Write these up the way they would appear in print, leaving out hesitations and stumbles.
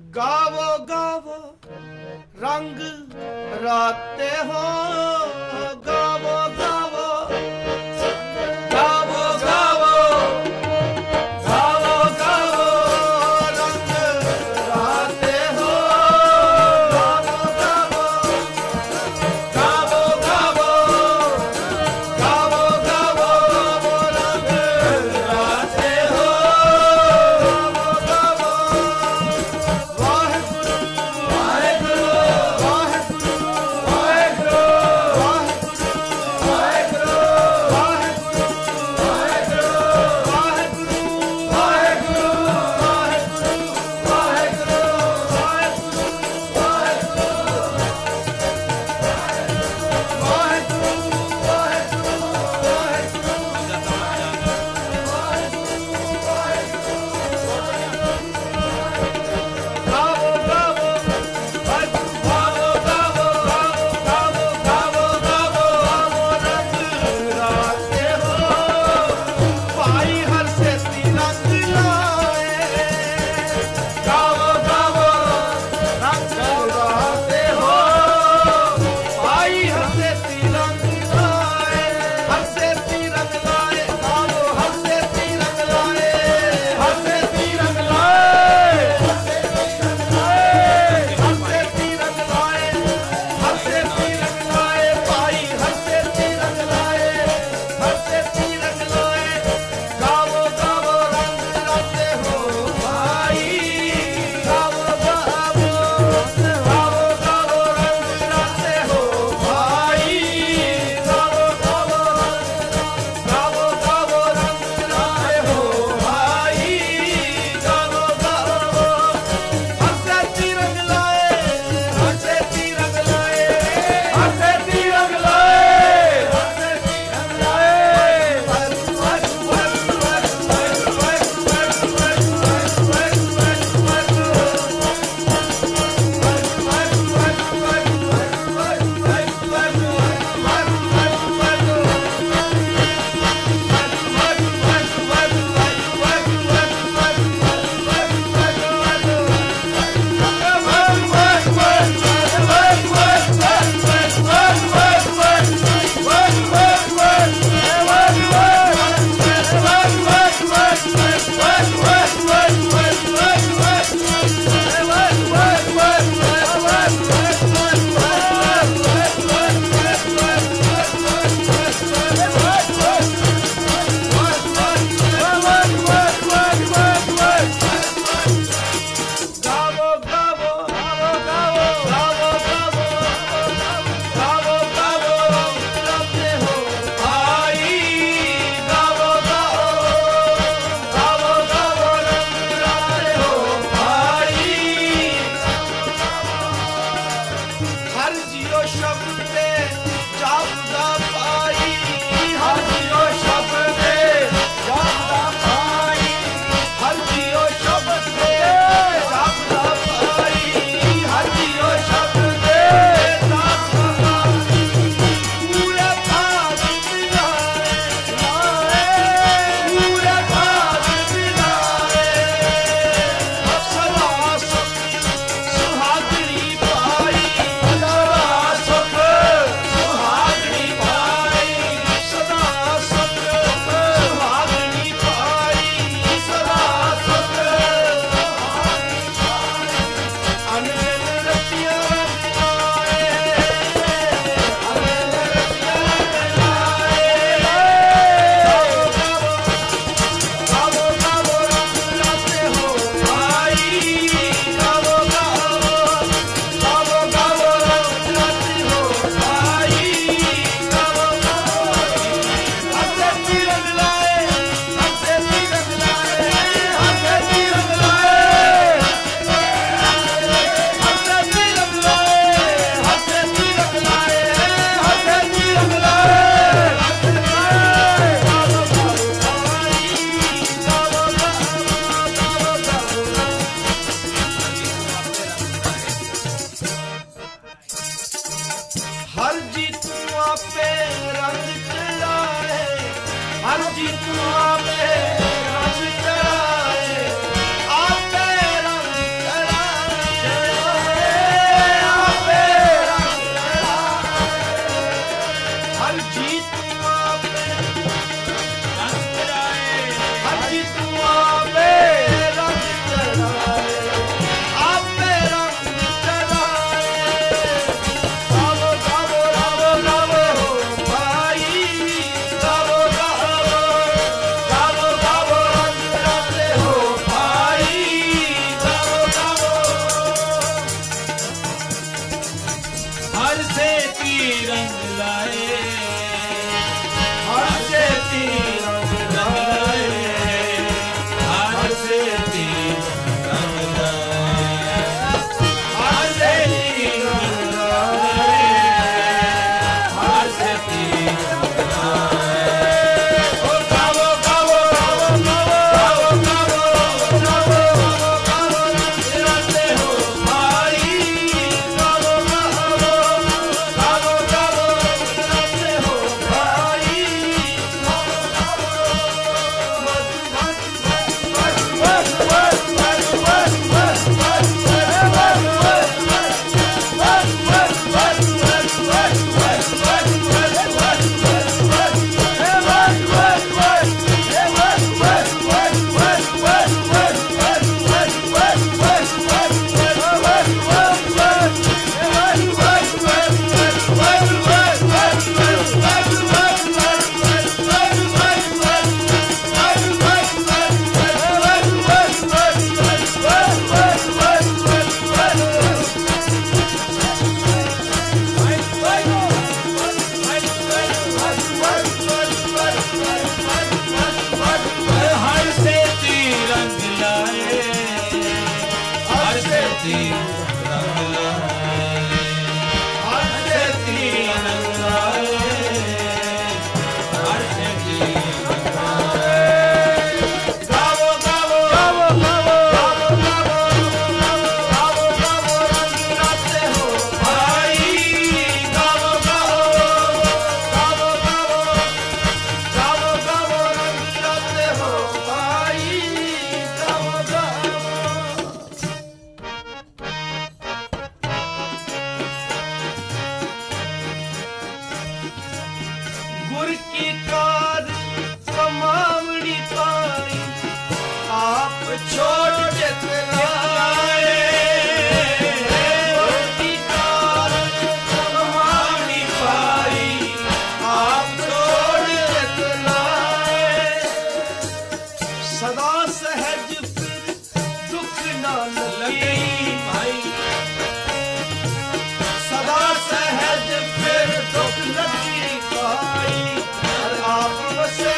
गावो गावो रंग राते हो, गावो गावो गावो गावो गावो गावो रंग राते हो, गावो गावो गावो गावो गावो गावो रंग राते हो, गावो गावो वाहिगुरु वाहिगुरु वाहिगुरु वाहिगुरु वाहिगुरु छोड़ जितलाए छोटी कार कमानी पाई आप छोड़ जितलाए सदा सहज फिर दुख ना लगे भाई सदा सहज फिर दुख लगी पाई आप से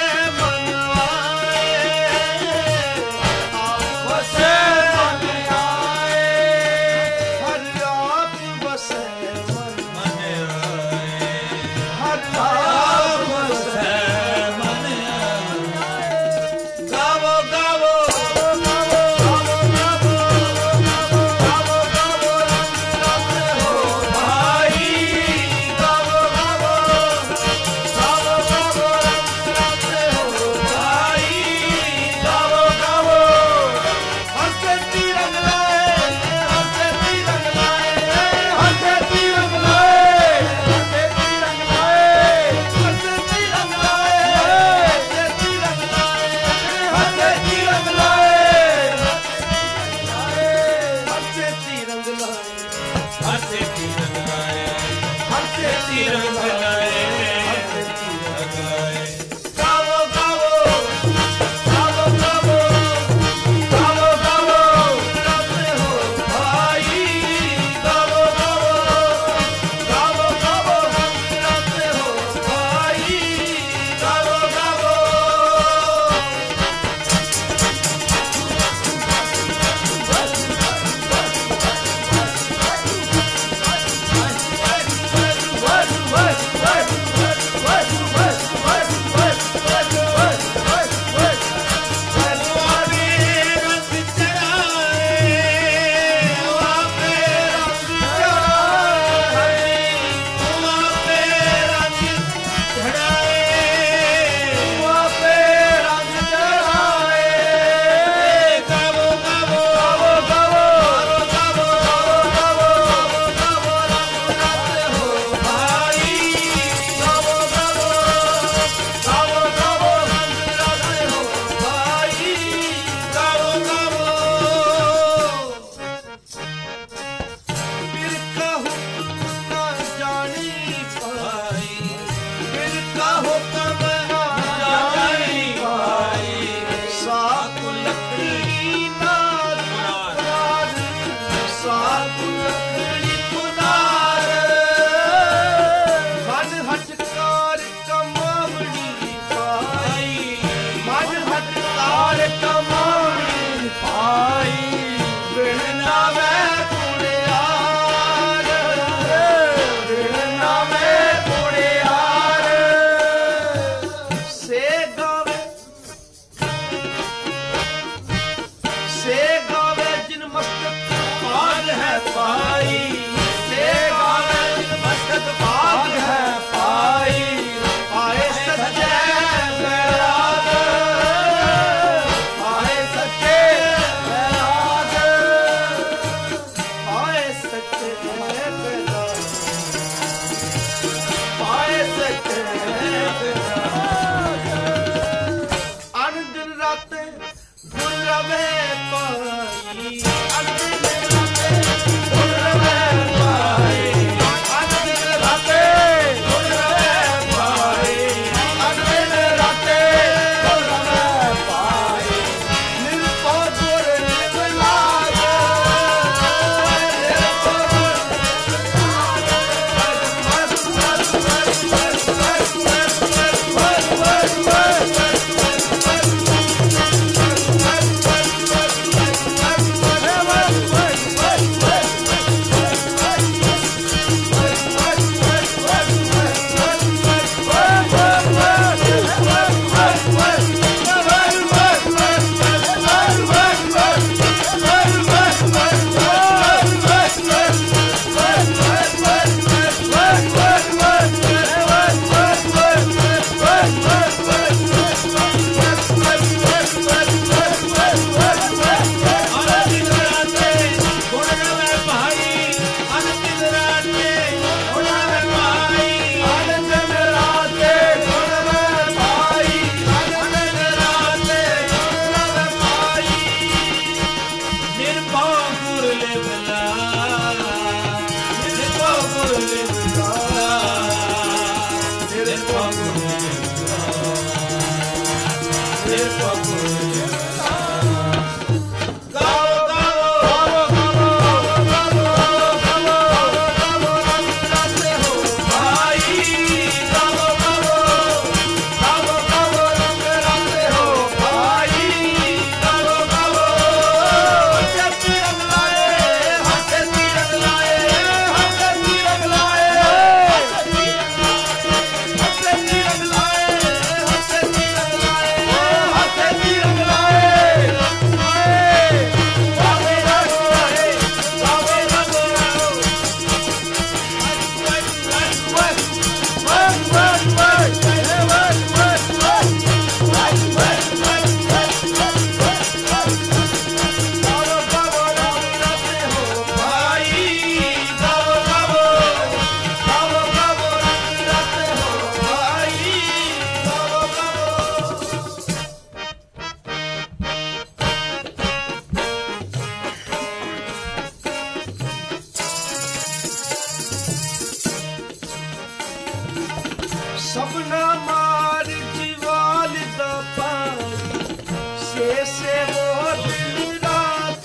से वो दिन रात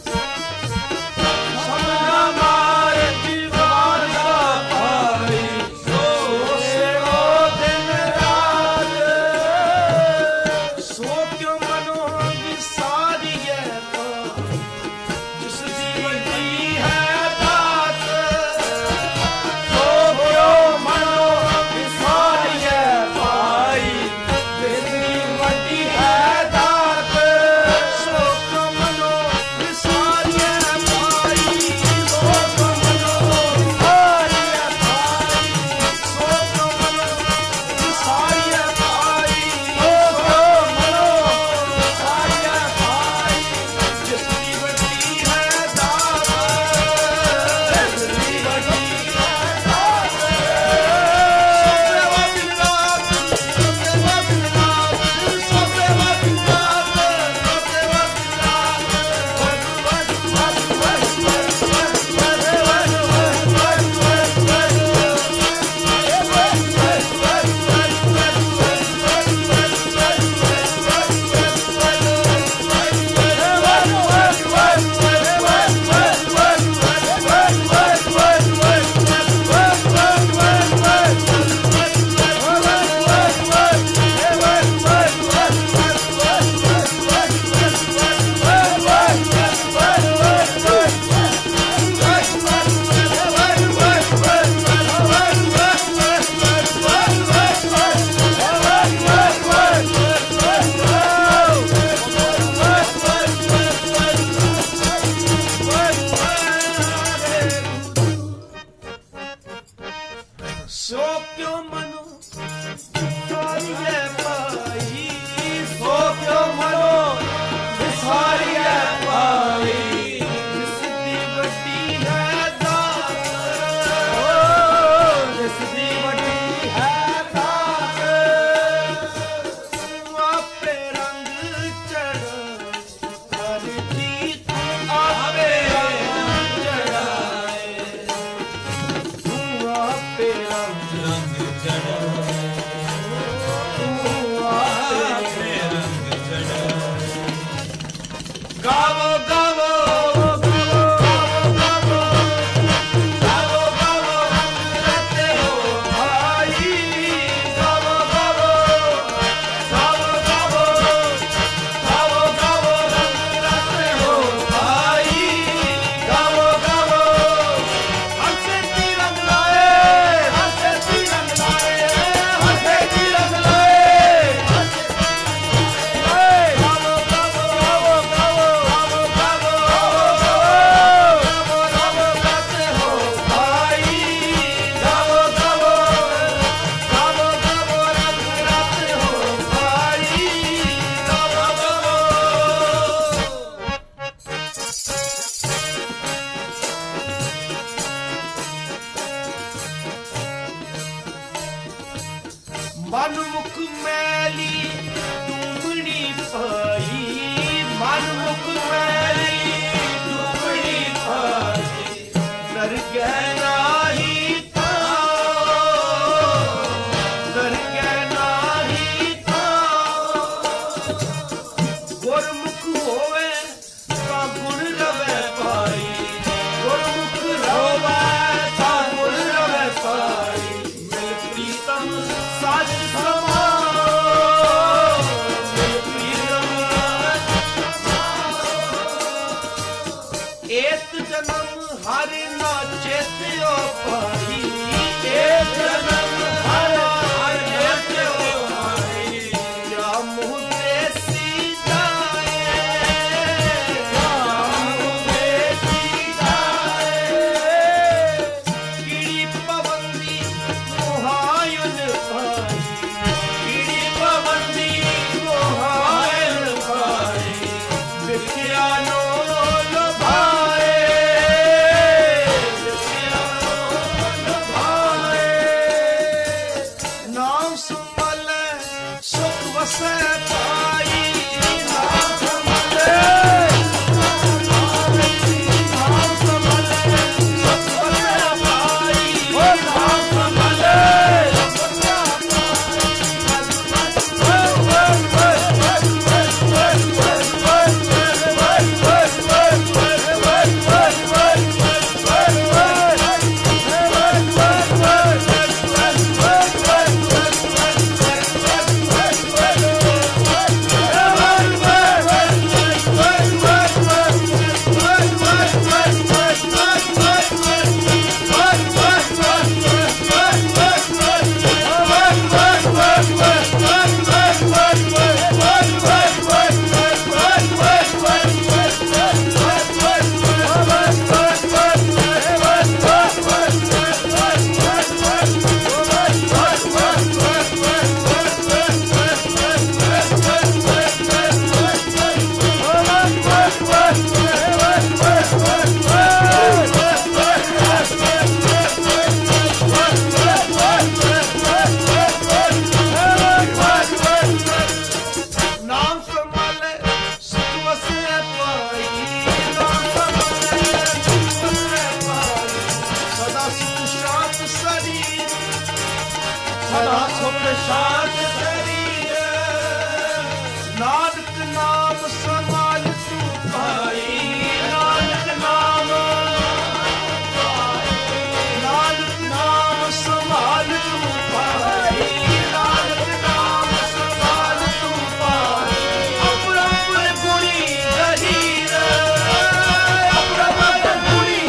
समझा मार दीवाना भाई सो से वो दिन रात सो क्यों मनो सारी है जिस दीवती है दात सो क्यों मनो सारी है भाई जिस दीवती है दात सो क्यों मनो सारी है भाई सो क्यों मनो सारी है भाई सो क्यों मनो सारी है भाई सो क्यों मनो सारी है भाई जिस दीवती है दात जिस दीवती है दात सोते वक्त रात सोते वक्त रात सोते वक्त रात सोते वक्त रात सो क्यों मनो सारी है भाई सो क्यों मनो सारी है भाई जिस दीवती है दात जिस दीवती है दात आपे रंग चढ़ा कर जीत आपे रंग चढ़ाए तू आपे रंग गावो गावो गावो गावो गावो गावो रहते हो भाई गावो गावो गावो गावो गावो गावो रहते हो भाई गावो गावो हंसे तिरंग लाए हंसे तिरंग लाए हंसे तिरंग लाए गावो गावो गावो गावो गावो गावो गावो गाते हो भाई गावो गावो गावो गावो रहते हो भाई गावो गावो मनमुख मैली डूबड़ी पाई मनमुख मैली डूबड़ी पाई कर गहना ही था कर गहना ही था गुरमुख होवे ता गुण रवे पाई गुरमुख रोवे ता गुण रवे पाई मिल प्रीतम साज समाओ मिल प्रीतम एक जन्म हर ना चेत्यो पाई एक जन्म हर चेत्यो पाई क्या मुँह देसी जाए क्या मुँह देसी जाए कीड़ी पवंदी मोहायुन पाई कीड़ी पवंदी मोहायुन पाई विद्या नो लभाए विद्या नो नाम संभाल तू भाई, नानक नाम, नानक नाम संभाल तू भाई, नानक नाम संभाल तू भाई। अपरंपर गुणी गहीर, अपरंपर गुणी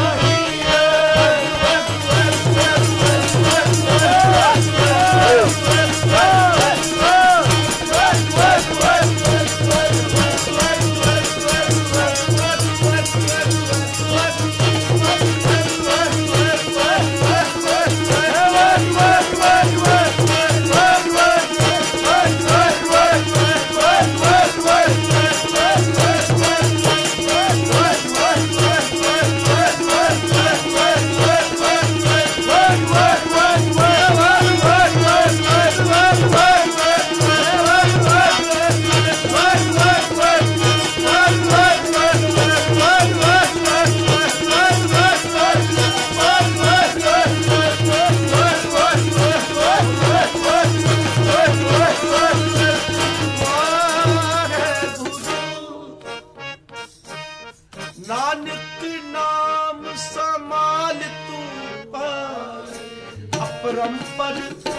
नानक नाम संभाल तू पाए, अपरंपर